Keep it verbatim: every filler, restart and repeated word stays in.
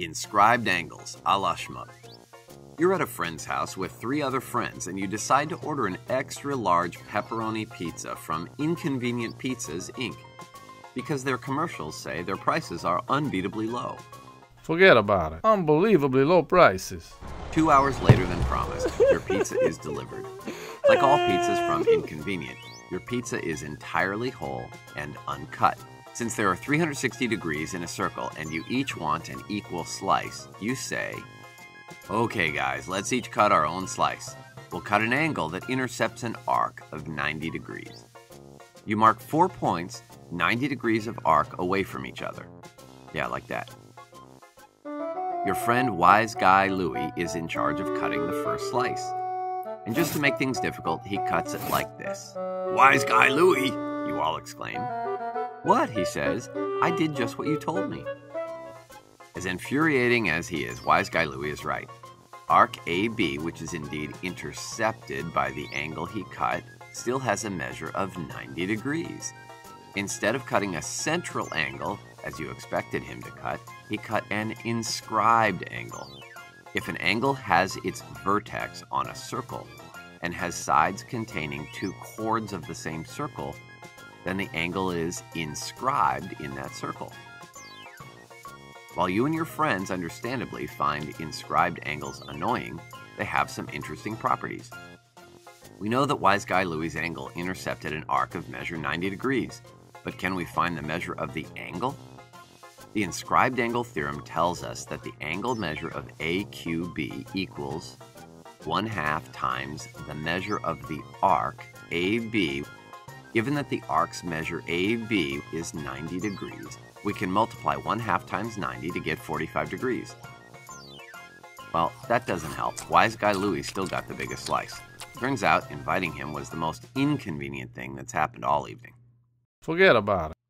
Inscribed Angles, a la Shmoop. You're at a friend's house with three other friends and you decide to order an extra large pepperoni pizza from Inconvenient Pizzas, Incorporated because their commercials say their prices are unbeatably low. Forget about it. Unbelievably low prices. Two hours later than promised, your pizza is delivered. Like all pizzas from Inconvenient, your pizza is entirely whole and uncut. Since there are three hundred sixty degrees in a circle and you each want an equal slice, you say, "Okay guys, let's each cut our own slice. We'll cut an angle that intercepts an arc of ninety degrees. You mark four points, ninety degrees of arc away from each other." Yeah, like that. Your friend Wise Guy Louie is in charge of cutting the first slice. And just to make things difficult, he cuts it like this. "Wise Guy Louie!" you all exclaim. "What?" he says. "I did just what you told me." As infuriating as he is, Wise Guy Louie is right. Arc A B, which is indeed intercepted by the angle he cut, still has a measure of ninety degrees. Instead of cutting a central angle, as you expected him to cut, he cut an inscribed angle. If an angle has its vertex on a circle and has sides containing two chords of the same circle, then the angle is inscribed in that circle. While you and your friends understandably find inscribed angles annoying, they have some interesting properties. We know that Wise Guy Louie's angle intercepted an arc of measure ninety degrees, but can we find the measure of the angle? The inscribed angle theorem tells us that the angle measure of A Q B equals one half times the measure of the arc A B. Given that the arc's measure A B is ninety degrees, we can multiply one half times ninety to get forty-five degrees. Well, that doesn't help. Wise Guy Louie still got the biggest slice. Turns out inviting him was the most inconvenient thing that's happened all evening. Forget about it.